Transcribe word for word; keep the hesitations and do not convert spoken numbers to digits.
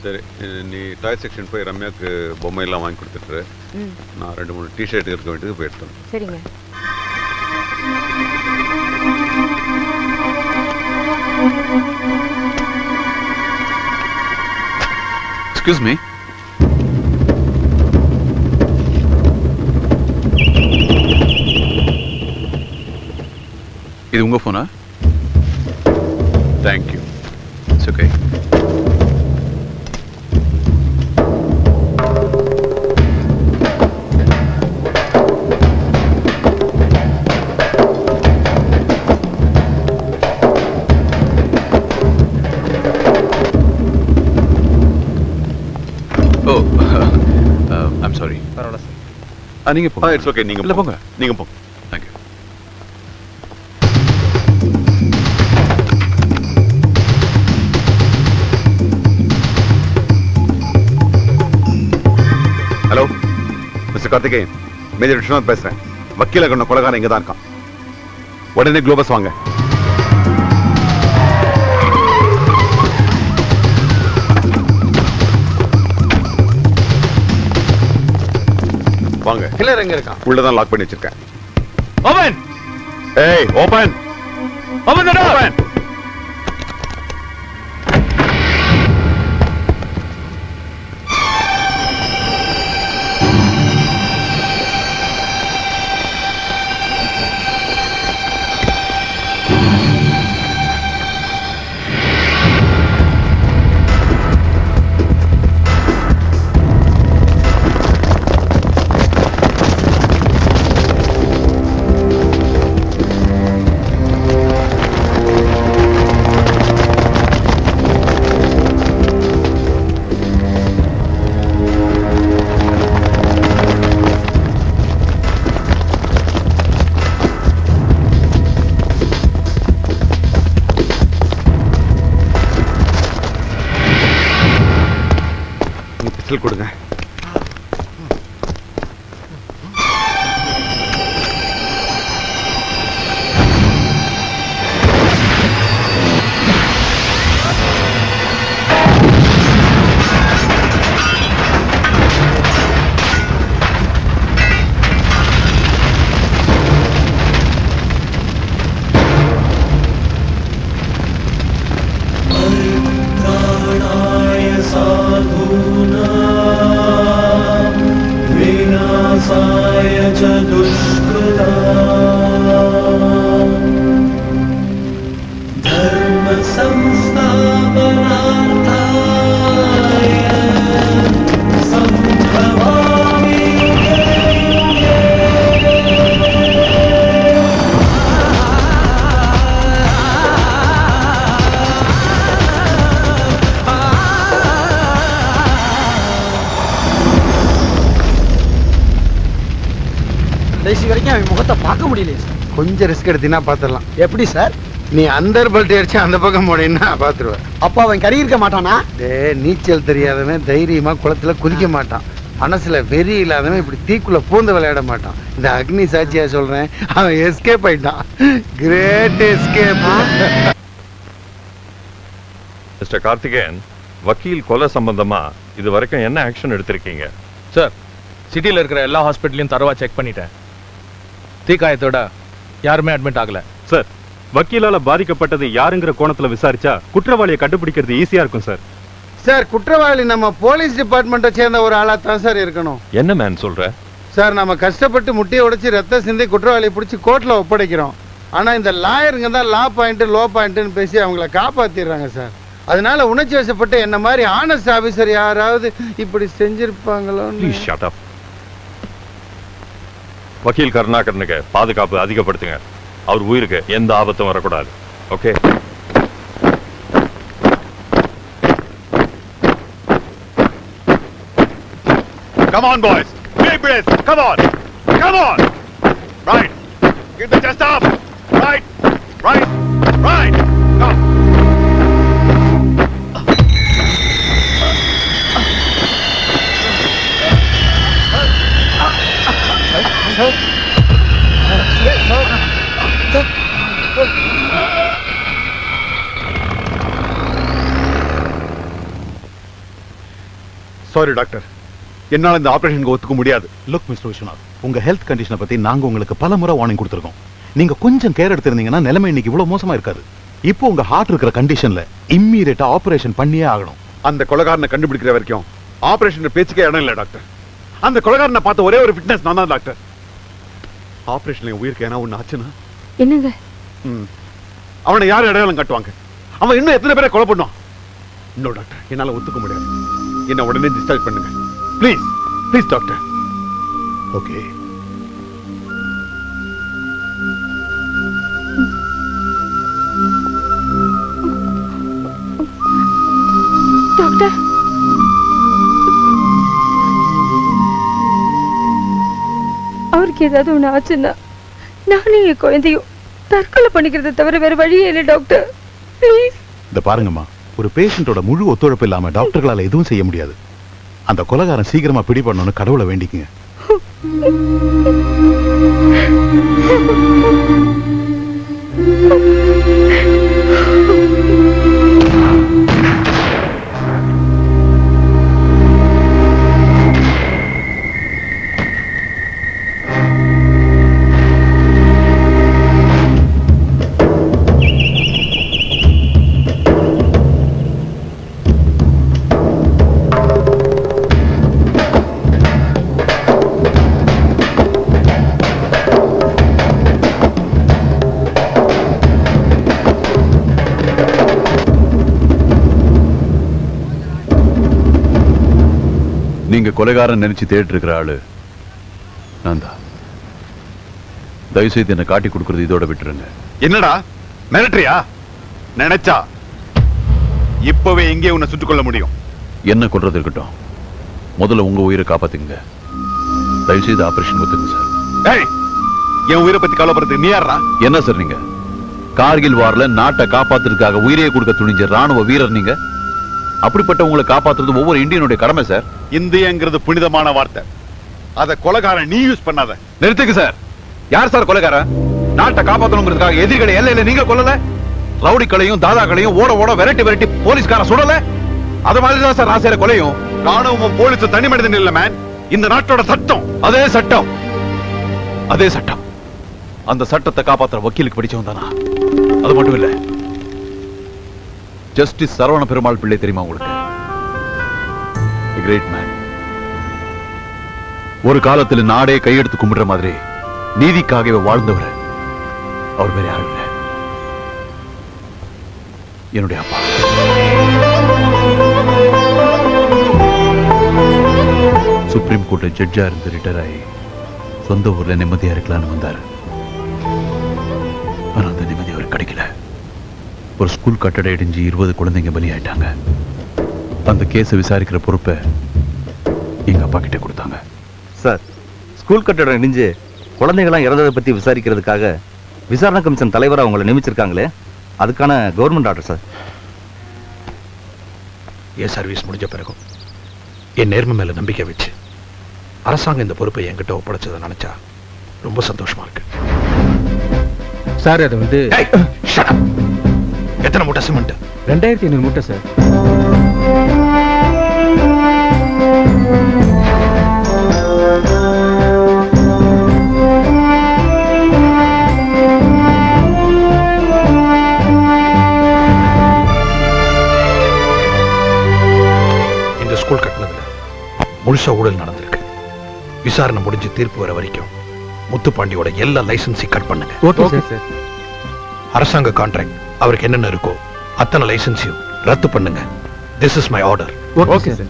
சரி, நீ டாய் செக்ஷன் போய் ரம்யாவுக்கு பொம்மையெல்லாம் வாங்கி கொடுத்துட்டு நான் ரெண்டு மூணு டிஷர்ட் இருக்க வேண்டியது போய் எடுத்தேன். சரிங்க. Excuse me. இது உங்க போனா? Thank you. It's okay. Oh, I'm sorry. பரவாயில்ல சார். ஆ, நீங்க போங்க. It's okay. நீங்க இல்ல போங்க. நீங்க போங்க. Thank you. Hello mister Karthikeyan, major Viswanath பேசுறேன். வக்கீல கண்ண கொலகாரன் இங்க தான் இருக்கான். உடனே குளோபஸ் வாங்க. வாங்க. கிளர் எங்க இருக்கான்? உள்ளதான் லாக் பண்ணி வச்சிருக்கேன். ஓபன். ஏய், open. Open the door. Open. கொடுங்க. கொஞ்சம் ரிஸ்க் எடுத்தீங்கன்னா பாத்துடலாம். எப்படி சார்? நீ அந்த பல்ட்டி அடிச்சு அந்த பக்கம் போனீங்கன்னா பாத்துருவேன். அப்ப அவன் கறி இருக்க மாட்டானா? ஏ, நீச்சல் தெரியாதவன் தைரியமா குளத்துல குதிக்க மாட்டான். மனசுல வெறி இல்லாதவன் இப்படி தீக்குள்ள பூந்து விளையாட மாட்டான். இந்த அக்னி சாட்சியா சொல்றேன், அவன் எஸ்கேப் ஆயிட்டான். Great escape. மிஸ்டர் கார்த்திகேயன், வக்கீல் கொலை சம்பந்தமா இது வரைக்கும் என்ன ஆக்ஷன் எடுத்திருக்கீங்க? சார், சிட்டியில் இருக்கிற எல்லா ஹாஸ்பிட்டலையும் தரவா செக் பண்ணிட்டேன். தீக்காயத்தோட யாருமே அட்மிட் ஆகல. சார், வக்கீலால பாதிக்கப்பட்டது யாருங்கிற கோணத்துல விசாரிச்சா குற்றவாளியை கண்டுபிடிக்கிறது ஈஸியா இருக்கும் சார். சார், குற்றவாளி நம்ம போலீஸ் டிபார்ட்மெண்ட்டை சேர்ந்த ஒரு ஆளா தான் சார் இருக்கணும். என்ன மேன் சொல்ற? சார், நம்ம கஷ்டப்பட்டு முட்டியை உடைச்சு ரத்த சிந்தி குற்றவாளியை பிடிச்சி கோர்ட்ல ஒப்படைக்கிறோம். ஆனா இந்த லாயருங்க தான் லா பாயிண்ட் லோ பாயிண்ட்னு பேசி அவங்கள காப்பாத்திடுறாங்க சார். அதனால உணர்ச்சி வசப்பட்டு என்ன மாதிரி ஆனஸ்ட் ஆபீசர் யாராவது இப்படி செஞ்சிருப்பாங்களோ. வக்கீல் கருணாகரனுக்கு பாதுகாப்பு அதிகப்படுத்துங்க. அவர் உயிருக்கு எந்த ஆபத்தும் வரக்கூடாது. Okay? Come on, boys. Deep breath. Come on. Come on. Right. Keep the chest up. Right. Right. Right. Come. Sorry doctor, என்னால இந்த ஆபரேஷனுக்கு ஒத்துக்க முடியாது. லுக் மிஸ்டர் விஸ்வநாத், உங்க ஹெல்த் கண்டிஷனை பத்தி நாங்க உங்களுக்கு பல முறை வார்னிங் கொடுத்திருக்கோம். நீங்க கொஞ்சம் கேர் எடுத்திருந்தீங்கன்னா நிலைமை இன்னைக்கு இவ்வளவு மோசமா இருக்காது. இப்போ உங்க ஹார்ட் இருக்கிற கண்டிஷன்ல இம்மீடியட்டா ஆபரேஷன் பண்ணியே ஆகணும். அந்த கொலைகாரனை கண்டுபிடிக்கிற வரைக்கும் ஆபரேஷன் பேச்சுக்கே இடம் இல்ல டாக்டர். அந்த கொலைகாரனை பார்த்த ஒரே ஒரு ஃபிட்னஸ் நான் தான் டாக்டர். ஆபரேஷன்ல உயிருக்கு ஏன்னா ஒண்ணு ஆச்சுன்னா என்னங்க அவனை யார் அடையாளம் காட்டுவாங்க? அவன் இன்னும் எத்தனை பேரை கொலை பண்ணுவான்? இன்னும் டாக்டர், என்னால ஒத்துக்க முடியாது. என்ன உடனே டிஸ்சார்ஜ் பண்ணுங்க please. Please doctor. Okay. Doctor, அவருக்கு ஏதாவது ஒண்ணு ஆச்சுன்னா நானும் என் குழந்தையும் தற்கொலை பண்ணிக்கிறத தவிர வேற வழியே இல்லை டாக்டர். ப்ளீஸ். இந்த பாருங்கம்மா, ஒரு பேஷண்டோட முழு ஒத்துழைப்பு இல்லாம டாக்டர்களால எதுவும் செய்ய முடியாது. அந்த கொலைகாரன் சீக்கிரமா பிடிபடணும்னு கடவுளை வேண்டிக்குங்க. நீங்க கொலைகாரன் நினைச்சு தேடிட்டு இருக்கிற ஆளு நான் தான். தயவு செய்து என்ன காட்டி கொடுக்கறது இதோட விட்டுருங்க. என்னடா மிரட்டறியா? நினைச்சா இப்பவே எங்கே உன்னை சுட்டுக் கொள்ள முடியும். என்ன கொல்றது இருக்கட்டும், முதல்ல உங்க உயிரை காப்பாத்துங்க. தயவு செய்து ஆபரேஷன் ஒத்துங்க சார். ஏய், என் உயிரை பத்தி கவலைப்படுறதுக்கு நீ யாரா? என்ன சார் நீங்க? கார்கில் வார்ல நாட்டை காப்பாத்துறதுக்காக உயிரையே கொடுக்க துணிஞ்ச ராணுவ வீரர் நீங்க. அப்படிப்பட்ட உங்களை காப்பாத்துறது ஒவ்வொரு இந்தியனுடைய கடமை சார். இந்தியங்கிறது புனிதமான வார்த்தை. அத கொலைகாரன் நீ யூஸ் பண்ணாத. நிறுத்துக்கு சார். யார் சார் கொலைகாரன்? நாட்டை காப்பாத்தணுங்கிறதுக்காக எதிரிகளை எல்லையில நீங்க கொல்லல. ரவுடிகளையும் தாதாக்களையும் ஓட ஓட விரட்டி விரட்டி போலீஸ்கார சுடல. அது மாதிரிதான் சார் ராசேர கொலையும். ராணுவமும் போலீஸ் தனி மனிதன் இல்ல மேன். இந்த நாட்டோட சட்டம். அதே சட்டம், அதே சட்டம். அந்த சட்டத்தை காப்பாத்துற வக்கீலுக்கு படிச்சவன் தானா? அது மட்டும் இல்ல, ஜஸ்டிஸ் சரவண பெருமாள் பிள்ளை தெரியுமா உங்களுக்கு? Great man. ஒரு காலத்தில் நாடே கையெடுத்து கும்பிடுற மாதிரி நீதிக்காகவே வாழ்ந்தவர். அவர் வேற யாரும் இல்லை, என்னுடைய அப்பா. சுப்ரீம் கோர்ட்ல ஜட்ஜா இருந்து ரிட்டையர் ஆகி சொந்த ஊர்ல நிம்மதியா இருக்கலாம்னு வந்தாரு. ஆனா அந்த நிம்மதி அவருக்கு கிடைக்கல. ஒரு ஸ்கூல் கட்டடம் இடிஞ்சு இருபது குழந்தைங்க பலியாயிட்டாங்க. அந்த கேஸை விசாரிக்கிற பொறுப்பை எங்க அப்பா கிட்ட கொடுத்தாங்க. சார், ஸ்கூல் கட்டடம் இடிஞ்சு குழந்தைகளாம் இறந்ததை பத்தி விசாரிக்கிறதுக்காக விசாரணை கமிஷன் தலைவராக அவங்களை நியமிச்சிருக்காங்களே, அதுக்கான கவர்மெண்ட் ஆர்டர் சார். என் சர்வீஸ் முடிஞ்ச பிறகும் என் நேர்மை மேல நம்பிக்கை வச்சு அரசாங்கம் இந்த பொறுப்பை என்கிட்ட ஒப்படைச்சதை நினைச்சா ரொம்ப சந்தோஷமா இருக்கு சார். அது வந்து எத்தனை மூட்டை சிமெண்ட்? ரெண்டாயிரத்தி ஐநூறு மூட்டை சார். இந்த ஸ்கூல் கட்டினதுல முழுசா ஊழல் நடந்திருக்கு. விசாரணை முடிஞ்சு தீர்ப்பு வர வரைக்கும் முத்துப்பாண்டியோட எல்லா லைசன்ஸையும் கட் பண்ணுங்க. Okay sir. அரசாங்க கான்ட்ராக்ட் அவருக்கு என்னென்ன இருக்கோ அத்தனை லைசன்ஸையும் ரத்து பண்ணுங்க. This is my order. Okay sir.